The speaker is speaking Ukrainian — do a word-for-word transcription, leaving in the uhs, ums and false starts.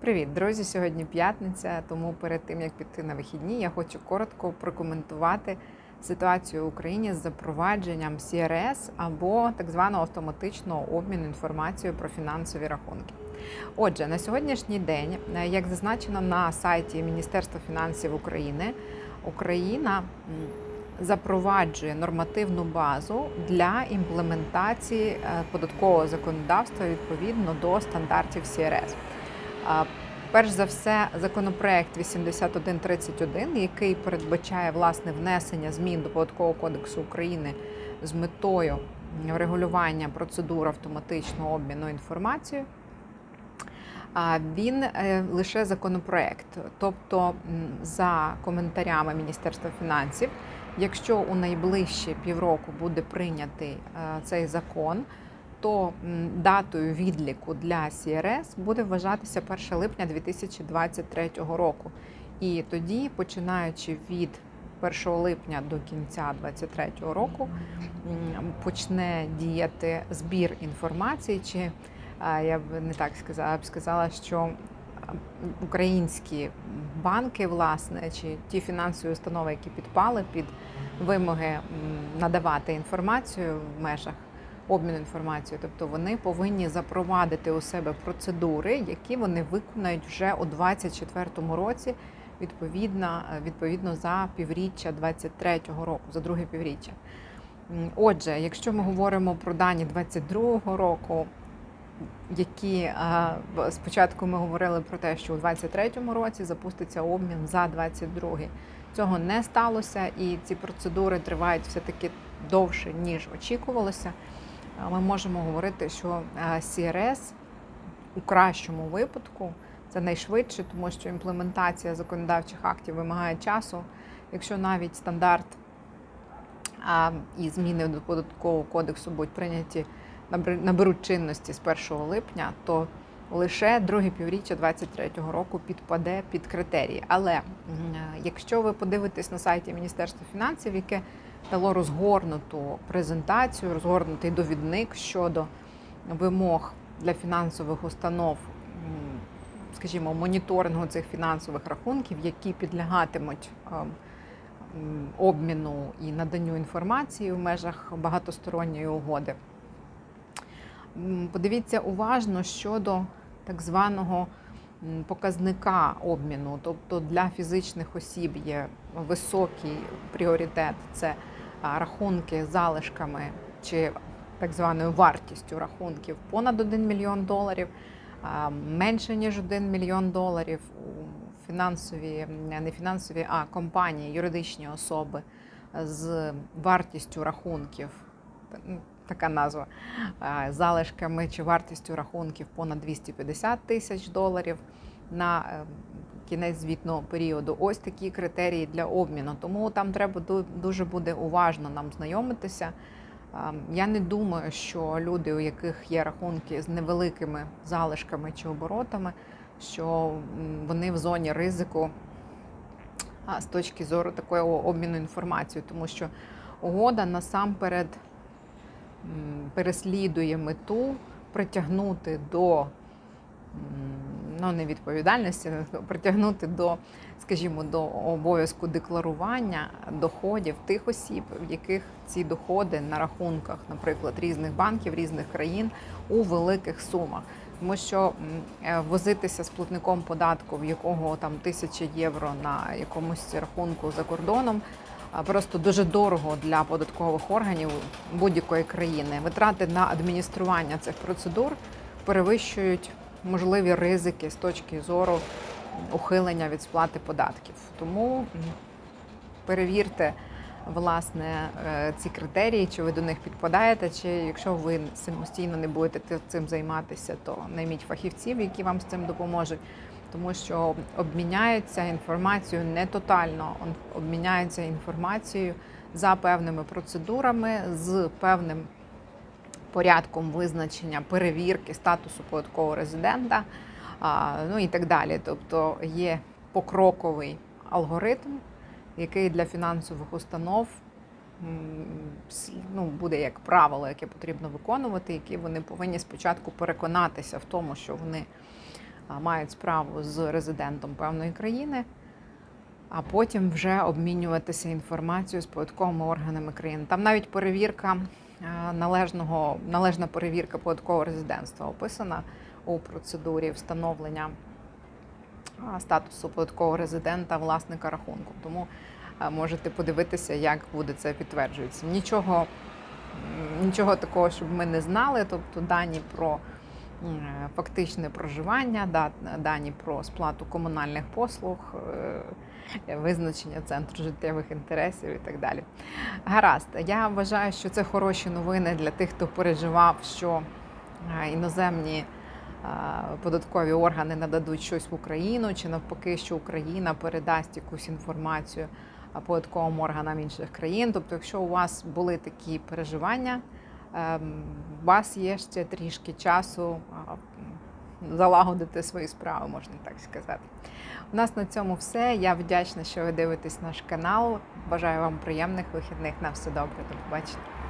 Привіт, друзі! Сьогодні п'ятниця, тому перед тим, як піти на вихідні, я хочу коротко прокоментувати ситуацію в Україні з запровадженням сі ар ес або так званого автоматичного обміну інформацією про фінансові рахунки. Отже, на сьогоднішній день, як зазначено на сайті Міністерства фінансів України, Україна запроваджує нормативну базу для імплементації податкового законодавства відповідно до стандартів сі ар ес. Перш за все, законопроект вісімдесят один тридцять один, який передбачає власне внесення змін до Податкового кодексу України з метою врегулювання процедур автоматичного обміну інформацією, він лише законопроект. Тобто, за коментарями Міністерства фінансів, якщо у найближчі півроку буде прийнятий цей закон, то датою відліку для сі ар ес буде вважатися перше липня дві тисячі двадцять третього року. І тоді, починаючи від першого липня до кінця двадцять третього року, почне діяти збір інформації, чи я б не так сказала, я б сказала, що українські банки, власне, чи ті фінансові установи, які підпали під вимоги надавати інформацію в межах обмін інформацією, тобто вони повинні запровадити у себе процедури, які вони виконають вже у двадцять четвертому році, відповідно, відповідно за півріччя двадцять третього року, за друге півріччя. Отже, якщо ми говоримо про дані двадцять другого року, які спочатку ми говорили про те, що у двадцять третьому році запуститься обмін за двадцять другий. Цього не сталося, і ці процедури тривають все-таки довше, ніж очікувалося. Ми можемо говорити, що сі ар ес у кращому випадку це найшвидше, тому що імплементація законодавчих актів вимагає часу. Якщо навіть стандарт і зміни до Податкового кодексу будуть прийняті, наберуть чинності з першого липня, то лише друге півріччя двадцять третього року підпаде під критерії. Але якщо ви подивитесь на сайті Міністерства фінансів, яке дало розгорнуту презентацію, розгорнутий довідник щодо вимог для фінансових установ, скажімо, моніторингу цих фінансових рахунків, які підлягатимуть обміну і наданню інформації в межах багатосторонньої угоди. Подивіться уважно щодо так званого показника обміну, тобто для фізичних осіб є високий пріоритет – це рахунки з залишками чи так званою вартістю рахунків понад один мільйон доларів, менше ніж один мільйон доларів у фінансові, не фінансові, а компанії, юридичні особи з вартістю рахунків, така назва, залишками чи вартістю рахунків понад двісті п'ятдесят тисяч доларів на кінець звітного періоду. Ось такі критерії для обміну. Тому там треба дуже буде уважно нам знайомитися. Я не думаю, що люди, у яких є рахунки з невеликими залишками чи оборотами, що вони в зоні ризику з точки зору такого обміну інформацією, тому що угода насамперед переслідує мету притягнути до, ну, не відповідальності, притягнути до, скажімо, до обов'язку декларування доходів тих осіб, в яких ці доходи на рахунках, наприклад, різних банків, різних країн у великих сумах. Тому що возитися з платником податку, в якого там тисяча євро на якомусь рахунку за кордоном, просто дуже дорого для податкових органів будь-якої країни. Витрати на адміністрування цих процедур перевищують можливі ризики з точки зору ухилення від сплати податків. Тому перевірте, власне, ці критерії, чи ви до них підпадаєте, чи якщо ви самостійно не будете цим займатися, то найміть фахівців, які вам з цим допоможуть. Тому що обміняються інформацією не тотально, обміняються інформацією за певними процедурами, з певним порядком визначення перевірки статусу податкового резидента, ну і так далі. Тобто є покроковий алгоритм, який для фінансових установ ну, буде як правило, яке потрібно виконувати, які вони повинні спочатку переконатися в тому, що вони мають справу з резидентом певної країни, а потім вже обмінюватися інформацією з податковими органами країни. Там навіть перевірка належного, належна перевірка податкового резидентства описана у процедурі встановлення статусу податкового резидента власника рахунку. Тому можете подивитися, як буде це підтверджуватися. Нічого, нічого такого, щоб ми не знали, тобто дані про фактичне проживання, дані про сплату комунальних послуг, визначення центру життєвих інтересів і так далі. Гаразд, я вважаю, що це хороші новини для тих, хто переживав, що іноземні податкові органи нададуть щось в Україну, чи навпаки, що Україна передасть якусь інформацію податковим органам інших країн. Тобто, якщо у вас були такі переживання, у вас є ще трішки часу залагодити свої справи, можна так сказати. У нас на цьому все. Я вдячна, що ви дивитесь наш канал. Бажаю вам приємних вихідних. На все добре. До побачення.